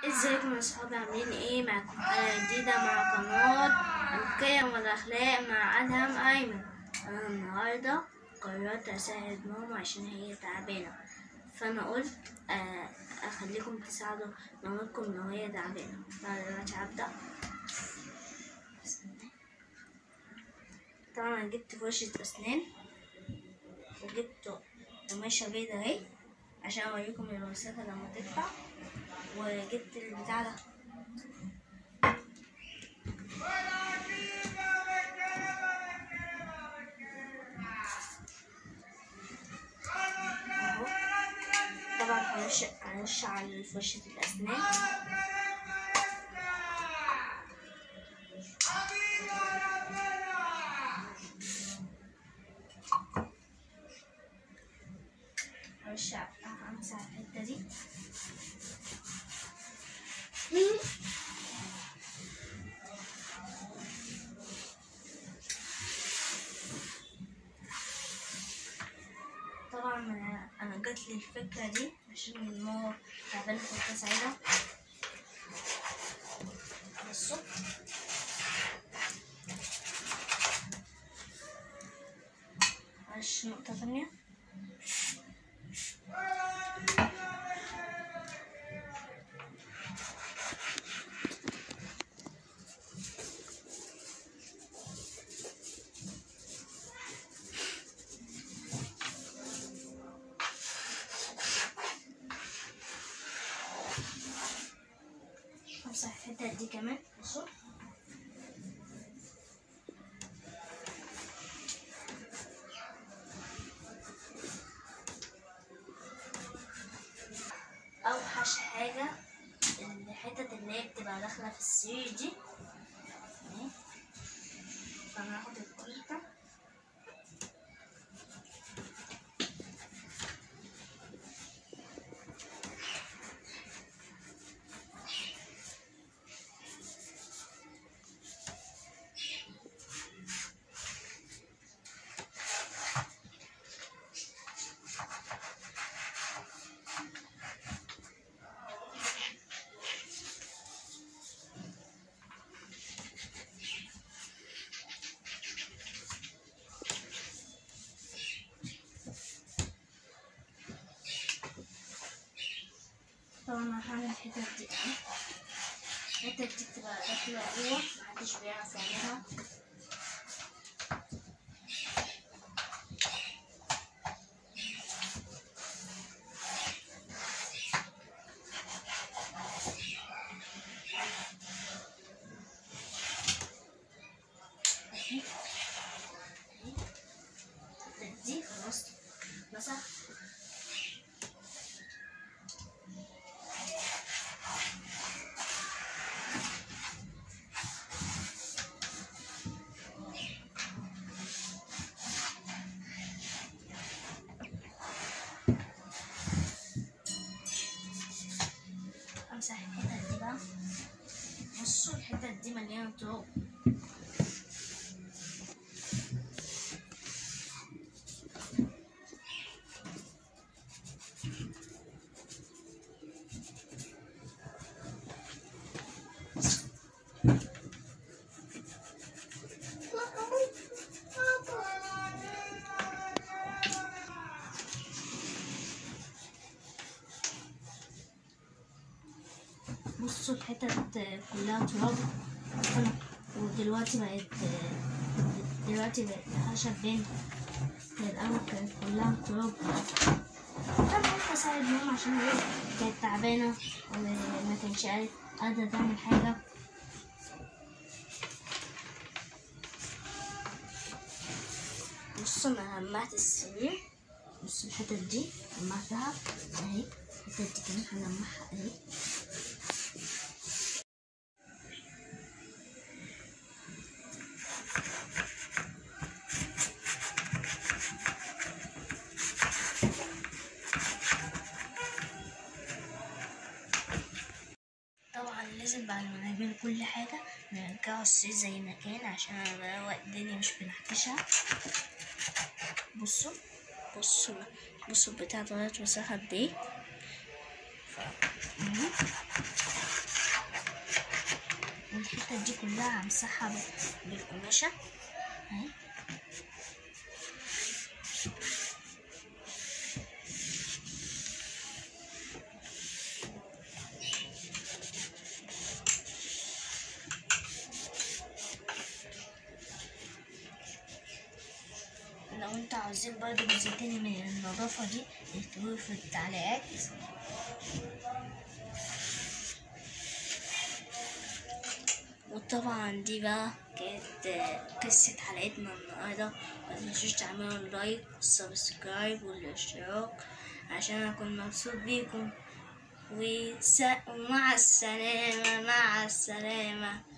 ازيكم يا صحابي، عاملين ايه؟ معاكم حلقة جديدة مع قناة القيم والأخلاق مع أدهم أيمن. أنا النهاردة قررت أساعد ماما عشان هي تعبانة، فأنا قلت أخليكم تساعدوا مامتكم لو هي تعبانة. فأنا دلوقتي هبدأ. طبعا أنا جبت فرشة أسنان وجبت قماشة بيضة اهي عشان أوريكم الوساخة لما تطلع، وجبت البتاع ده اهو. طبعا هرش على فرشة الأسنان. همسح الحتة دي. طبعا انا جاتلي الفكرة دي عشان ماما تعبانة في التسعيدة. بصوا معلش نقطة تانية. همسح الحتة دي كمان. بصوا اوحش حاجة الحتة اللي هي بتبقى داخلة في السرير دي. فانا هاخد القرطة طبعا هعمل الحتت دي. الحتت دي بتبقى داخلة جوه، محدش بيعرف يعملها. الحتت دي خلاص مسح. امسح الحتت دي بقى. بصوا الحتت دي مليانه تراب. بصوا الحتت كلها تراب، ودلوقتي بقت خشب بين. الأول كانت كلها تراب. أنا قلت أساعد ماما عشان هي كانت تعبانة وما كانش قادرة تعمل حاجة. بصوا أنا لمعت السرير. بصوا الحتت دي لمعتها اهي. الحتت دي كمان هنلمعها اهي. طبعا لازم بعد ما نعمل كل حاجة نرجعه السرير زي ما كان عشان انا بروق الدنيا مش بنحكشها. بصوا بصوا البتاع اتغيرت وسخت قد ايه. كلها همسحها بالقماشة اهي. لو انتوا عاوزين برضه جزء تاني من النظافة دي اكتبوه في التعليقات. وطبعا دي بقى كانت قصة حلقتنا النهاردة. متنسوش تعملوا اللايك والسبسكرايب والاشتراك عشان اكون مبسوط بيكم. ومع السلامة.